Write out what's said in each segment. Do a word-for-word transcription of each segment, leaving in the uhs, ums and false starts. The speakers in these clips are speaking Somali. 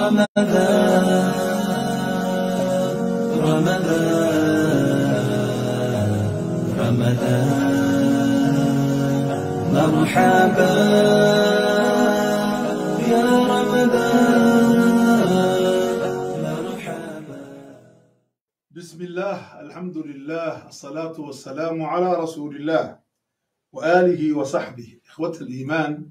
مرحبا يا رمضان مرحبا. بسم الله، الحمد لله، الصلاة والسلام على رسول الله وآله وصحبه. إخوة الإيمان،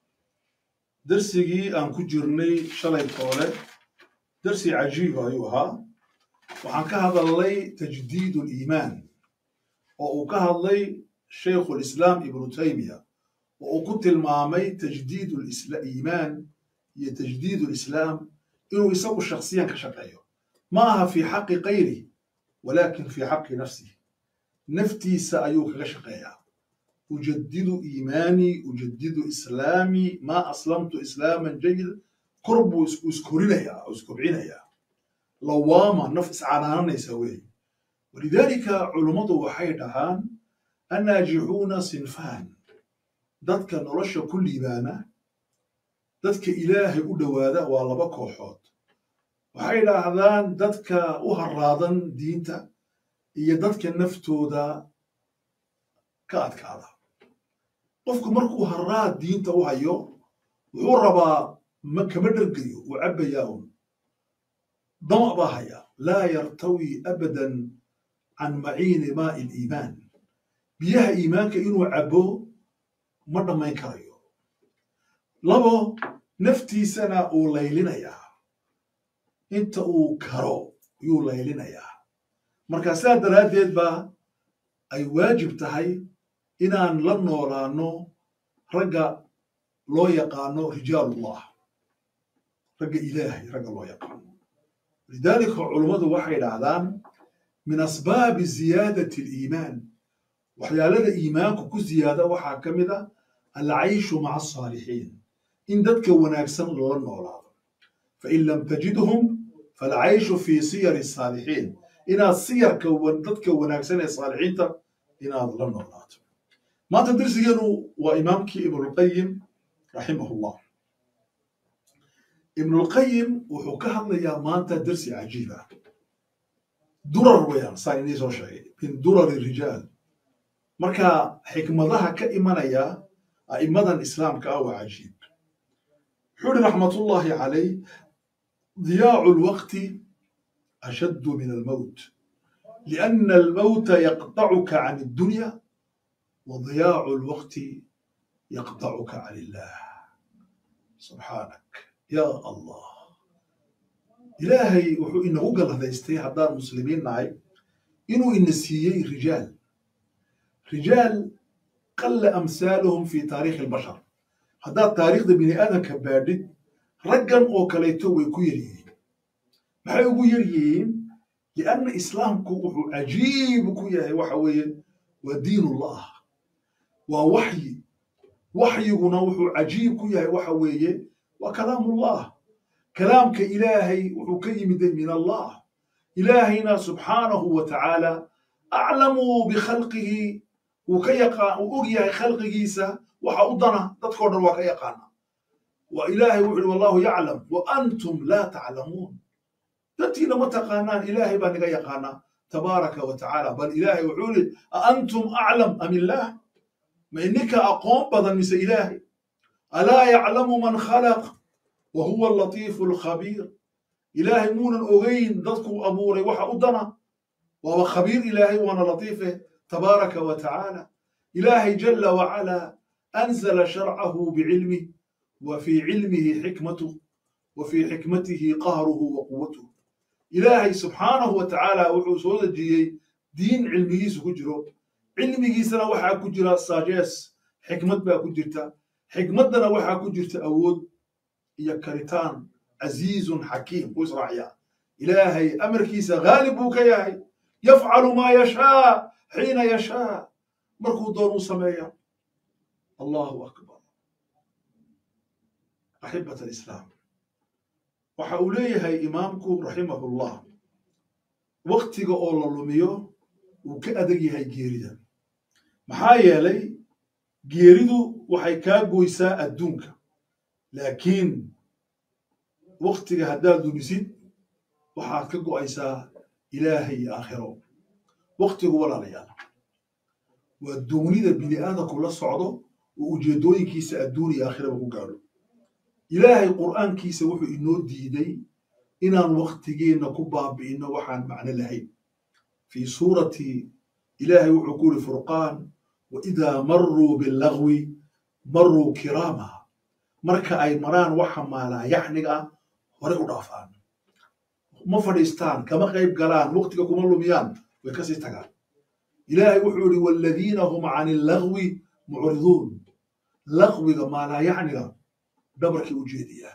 درسي أن كجرني شلي طولة درسي عجيب أيها، وعن كهذا اللي تجديد الإيمان، وكهذا اللي شيخ الإسلام ابن تيمية، وكنت المامي تجديد الإيمان هي تجديد الإسلام إنه يسوي شخصيا كشقيه، ما في حق غيره ولكن في حق نفسه. نفتي سأيوك كشقيه، أجدد إيماني، أجدد إسلامي، ما أسلمت إسلاما جيدا قرب أذكرينيا أذكرينيا لواما نفس عنانا يسويه. ولذلك علماء وحيدهان الناجحون صنفان: dadka nolosha ku liibaana, dadka ilaahay u dhowaada waa laba kooxood. waxay yidhaahdaan dadka u harraadan diinta iyo dadka naftooda ka adkaada. qofku markuu harraad diinta u hayo wuxuu rabaa ma kama dhergayo, uu cabbayaa un damac baa haya. laa yartawi abadan can maciini maa'i liimaan, biyaha iimaanka inuu cabbo ma dhammayn karayo. labo, naftiisana uu laylinayaa, inta uu karo yuu laylinayaa. marka saa daraaddeed baa ay waajib tahay inaan la noolaano ragga loo yaqaano rijaalullah, ragga ilaahay ragga loo yaqaano. lidaalika culummadu waxay yidhaahdaan min asbaabi ziyaadati aliimaan, waxyaalada iimaanku ku ziyaada waxaa ka mid ah alcayshu maca asaalixiin, in dadka wanaagsan loola noolaado. fain lam tajidhum falcayshu fii siyari asaalixiin, inaad siyarka dadka wanaagsan ee saalixiinta inaad la noolaato. maanta darsigeenu waa imaamkii ibnulqayim raximahullah. ibnulqayim wuxuu ka hadlayaa maanta darsi cajiib ah. durar weeyaan saa inii soo sheegay, min durari rijaal. marka xikmadaha ka imanaya a'immadan islaamka ah waa cajiib. wuxuu uhi raxmatullaahi calayh: diyaacu lwaqti ashaddu min almowt, lianna almowta yaqtacuka can addunya wa diyaacu lwaqti yaqtacuka can illah. subxaanak yaa allah. ilaahay wuxuu inagu galladaystay haddaan muslimiin nahay inuu ina siiyey rijaal. rijaal qalla amsaaluhum fi taariikhi albashar. haddaad taariikhda bini aadamka baadhid, raggan oo kaleeto way ku yar yihiin. maxay ugu yar yihiin? lianna islaamku wuxuu cajiib ku yahay, waxa weeye waa diinullah, waa waxyi. waxyiguna wuxuu cajiib ku yahay, waxa weeye waa kalaamullah. kalaamka ilaahay wuxuu ka yimiday min allah. ilaahayna subxaanahu wa tacaala aclamu bikhalqihi, wuu ka yaqaan, uu og yahay khalqigiisa waxa u dana, dadkoo dhan waa ka yaqaana. wa ilaahay wuxuu yihi wallahu yaclam wa antum laa taclamuun. dadtiina ma taqaanaan, ilaahay baa naga yaqaana tabaaraka wa tacaala. bal ilaahay wuxuu yihi a antum aclam am illaah, ma ininka aqoon badan mise ilaahay? alaa yaclamu man khalaq wa huwa alatiifu alkhabiir. ilaahay muunan ogeyn dadkuu abuuray waxa u dana, waaba khabiir ilaahay, waana latiife tabaaraka wa tacaala. ilaahay jala wacala anzala sharcahu bicilmih, wa fii cilmihi xikmatuh, wa fii xikmatihi qahruhu wa quwatuh. ilaahay subxaanahu wa tacaala wuxuu soo dejiyey diin cilmigiisu ku jiro. cilmigiisana waxaa ku jira saajees, xikmad baa ku jirta. xikmaddana waxaa ku jirta awood iyo karitaan. casiizun xakiim ku israacya. ilaahay amarkiisa haalib buu ka yahay. yafcalu maa yashaa xiina yashaa, markuu doon uu sameeya. allahu akbar. axibat alislaam, waxa uu leeyahay imaamku raximahullah, waqtiga oo la lumiyo wuu ka adag yahay geerida. maxaa yeelay geeridu waxay kaa goysaa adduunka, laakiin وقتك هداد دونسيد وحاد كقو أيسا إلهي آخره وقتك ولا ليال والدوني ذا بني آدم كل صعده ووجدوي كيس الدوني آخره وقالوا إلهي القرآن كيس وحو إنو ديدي إنان وقتكينا كباب بإنه وحان معنى لهي في سورة إلهي وحكول فرقان وإذا مروا باللغو مروا كراما مركا أي مران وحما لا يحنق ورئو رافان مفرستان كما قيب قلان وقتك كمالو ميان ويكسي تقال إلهي وحولي والذين هم عن اللغو معرضون لغو ما لا يحنق دبرك وجيديان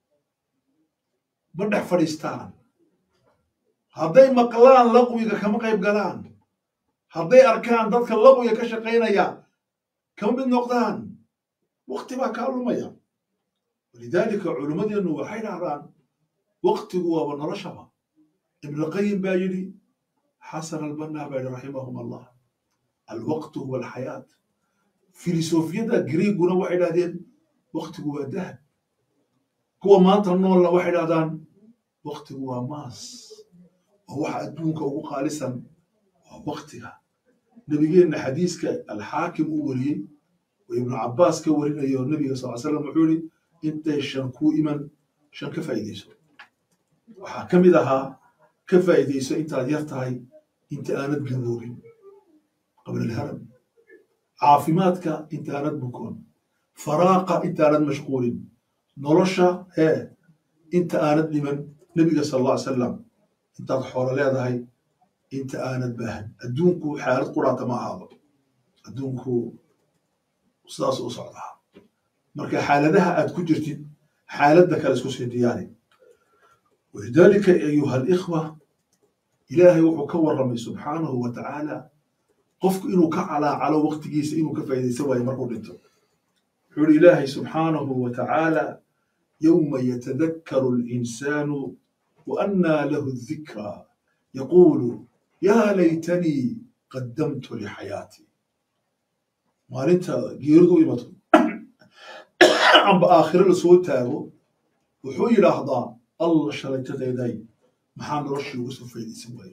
بدح فرستان هذي مقلان لغوي كما قيب قلان هذي أركان ذاتك اللغوي كشقين يا كم من نقدان وقت ما كانوا ميا ولذلك علماء أنه وحين عران وقت هو ونرشبه ابن القيم بايلي حسن البنا بايلي رحمهم الله الوقت هو الحياة فيلسوفيا دا غريغونا واحد هذين وقت هو ذهب هو ما تنول واحد هذان وقت هو ماس وهو أدونك وقالسا وقتها نبينا حديثك الحاكم أولي وابن عباس كورينا يا النبي صلى الله عليه وسلم وحولي انت شنكو إيمان شن كفايديسو وحاكم إذا كفايديسو انت يرتاي انت آنت جنوبين قبل الهرم عافماتك انت آنت بكون فراقة انت آنت مشغولين نرشا هي انت آنت لمن نبي صلى الله عليه وسلم انت حول لهذا هي انت آنت باهن أدونكو حالة قرآن ما هذا أدونكو أستاذ أصعدها مركا حالتها أد كجرتي حالتك الاسكو سيدياني ولذلك أيها الإخوة إلهي وحكور رمي سبحانه وتعالى قفك إنه كعلى على وقت جيس إنه كفاية سوى مرقود انتو حول إلهي سبحانه وتعالى يوم يتذكر الإنسان وأنى له الذكرى يقول يا ليتني قدمت لحياتي ما أنت جيردو إمتو عم بآخر الصوت تاعو وحوي لحظة الله شريت يدي محان رشي وسوف يسوي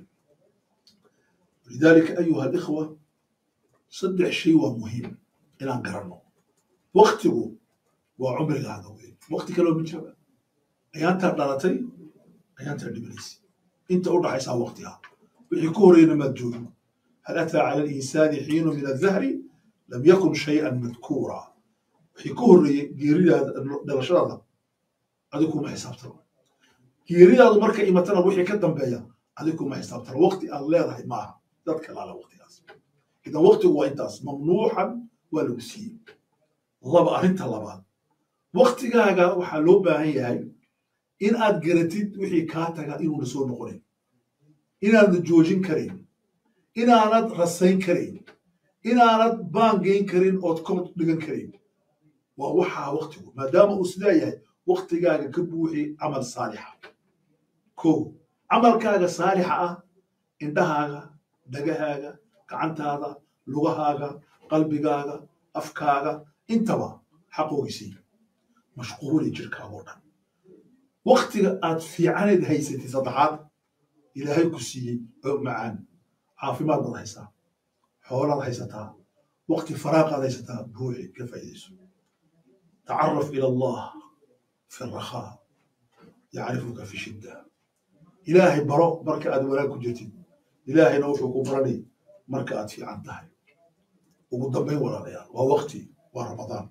لذلك أيها الإخوة صدق شيء مهم إلى أن قررنا وقته وعمر هذا وين وقتك لو من شباب أيان تردلتي أيان تردبليس أنت أرضى حيسا وقتها ويكورين مدجون هل أتى على الإنسان حين من الذهر لم يكن شيئا مذكورا ويكور جيريا دلشرة أديكم ما حسابتنا جيريا مركا إمتنا وحي كدن بيا أديكم ما حسابتنا وقت الله راح معها تذكر على وقت هذا إذا وقته هو إنتاس ممنوحا ولوسي الله بقى أنت الله بعد وقت جاء وحلو بهاي هاي إن أدقرتيد وحي كاتجا إنه نسول نقولين إن أنا جوجين كريم إن أنا رسين كريم إن أنا بانجين كريم أو تكون دقن كريم ووحى وقته ما دام أسلايه وقت جاء كبوحي عمل صالح كو عمل كاجا صالحة عندها دقها كعنت هذا لغة هذا قلب هذا أفكار انتبه حقوقي سي مشغول يجرك أولا وقت أت في عند هيستي صدحات إلى هيكسي معان عافي ما الله هيسا حول الله هيستها وقت فراغ هذا هيستها بوحي كيف يدسو تعرف إلى الله في الرخاء يعرفك في شدة إلهي برو بركة أدولاك جتي إلهي نوفك وبرني مركات في عنتها وقدامي ولا ليال ووقتي ورمضان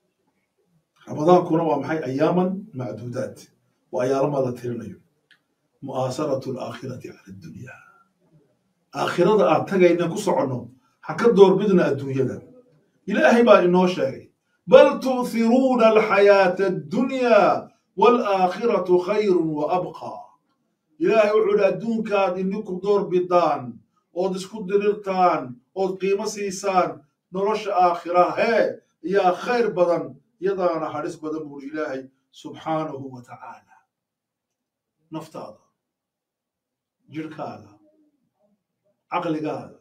رمضان كنا ومحي أياما معدودات وأيام ما ترنيو مؤاسرة الآخرة على الدنيا آخرة أعتقد إنك صعنو حكى الدور بدنا الدنيا ده إلهي با إنه شيء بل تؤثرون الحياة الدنيا والآخرة خير وأبقى إلهي وعد الدون كاد إنكم دور بدان أو دسكود دلتان أو قيمة سيسان نرش آخرة هي يا خير بدن يدانا حرس بدن بور إلهي سبحانه وتعالى نفتاض جرك هذا عقل هذا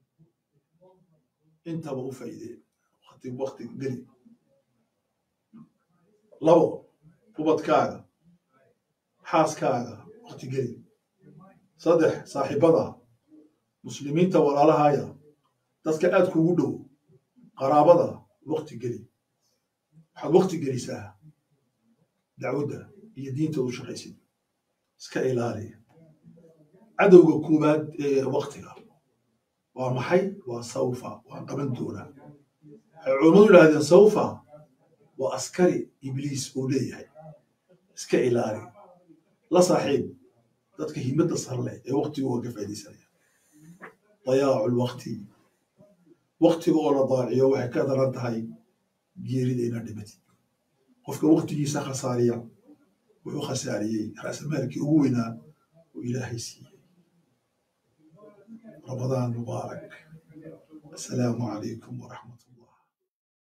انت بغو فايدين وقت وقت قليل لو وبدكاغا xaaskaaga waqti geli saddex saaxiibada muslimiinta walaalahaya dadka aad kugu dhow qaraabada waqti geli waxaad waqti gelisaa dacwadda iyo diinta u shaqaysid iska ilaali cadowga koowaad ee waqtiga waa maxay waa sawfa waa qaban doonaa waxay culammadu yidhaahdeen sawfa waa askari ibliis uu leeyahay iska ilaali la saaxiib dadka himadda sar leh ee waqtigooga ka faa'iidaysanaya dayaacu lwaqti waqtiga oo la daaciyo waxay ka daran tahay geerida inaad dhimatid qofka waqtigiisa khasaariya wuxuu khasaariyey ra'samaalkii ugu weynaa oo ilaahay siiyey رمضان مبارك السلام عليكم ورحمة الله